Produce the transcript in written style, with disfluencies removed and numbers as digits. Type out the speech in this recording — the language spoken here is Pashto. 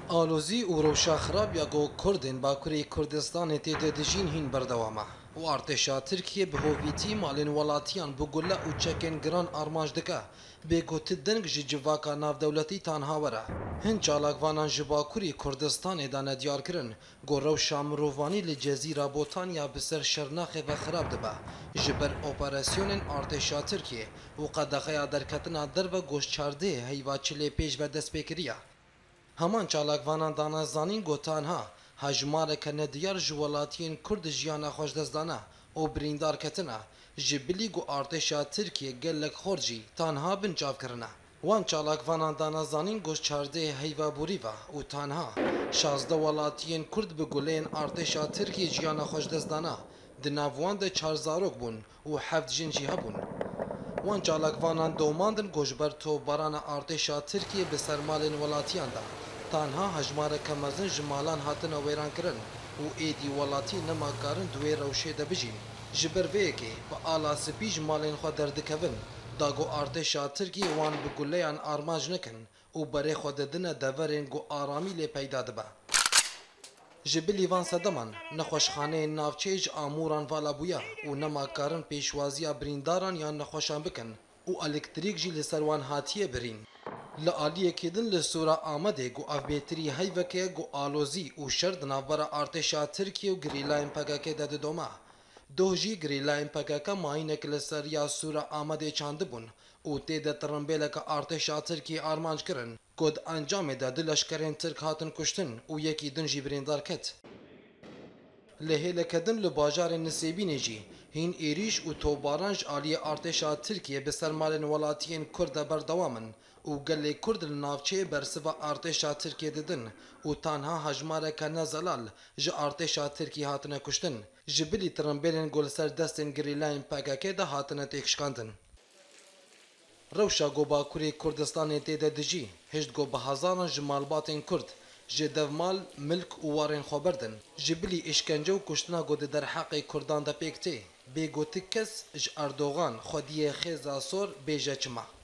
آلوزی و روشاخراب یا گو کردن باکوری کردستان تیده دجین هین بردوامه و ارتشا ترکیه به هویتی مالین ولاتیان بگوله و چکن گران آرماج دکه بگوت دنگ جواکا ناف دولتی تانها وره هن چالاکوانان جباکوری کردستان دانه دیار کرن گو روشا مروفانی لجزیره بوتانیا بسر شرناخ و خراب دبه جبر اپراسیون ارتشا ترکیه و قدقه درکتنا در و گوش چارده هیوا چلی پیش و دست بکریه همان چالاکوانان دانازانین گوتانها هجمارک ندیار جوالاتین کرد جیانا خوشدزدانه و بریندار کتنه جبلی گو ارتشا ترکیه گلک خورجی تانها بنجاف کرنه وان چالاکوانان دانازانین گوش چارده هیوا بوریوه و تانها 16 ولاتین کرد بگولین ارتشا ترکیه جیانا خوشدزدانه دناوان ده 4 زاروک بون و 7 جنجی هبون وان چالاکوانان دوماندن گوشبر تو باران ارتشا ترکیه به سرمالین ولاتیان ده تانها هجمارک مزن جمالان هاتن ویران کرن و ایدی ولاتی نماکارن دوی روشه ده بجین جبر ویکی با آلا سپی جمالین خود دردکوین داگو ارتشا ترکیه وان بگولیان آرماج نکن و بره خود دنه دورین گو آرامی لی پیدا دبه جبلی وان صدمان نخوشخانه ناوچیج آموران والا بویا و نماکارن پیشوازیا برینداران یا نخوشان بکن و الکتریک جی لسروان هاتیه برین لعالیه کدن لسورا آمده گو افبیتری هیوکه گو آلوزی و شرد نابرا ارتشا ترکیه و گریلاین پگاکه داده دوما دوجی گریلاین پگاکه ماینک لسر یا سورا آمده چانده بون و تیده ترنبیلک ارتشا ترکیه آرمانج کرن گود انجام ده دلشکرین ترک هاتن کشتن و یکی دن جی بریندار کت لهله کدن لباجار نسیبینی جی هین ایریش و توبارانج آلی ارتشا ترکیه به سرمالن ولاتین کرد بردوامن و گلی کرد لناوچه برسوا ارتشا ترکیه ددن و تانها هجمارک نزلال ج ارتشا ترکیه هاتنه کشتن جبلی ترنبیلن گل سر دستن گریلاین پاکاکه ده هاتنه تکشکاندن روشا گو باکوری کردستان تیده دجی هشت گو به هزاران جمالباتین کرد جدومال ملک و وارن خبردن جبلی اشکنجه و کشتنا گود در حق کردان دا پیکتی بگوتی کس ج اردوغان خودی خیزا سور بیجه چما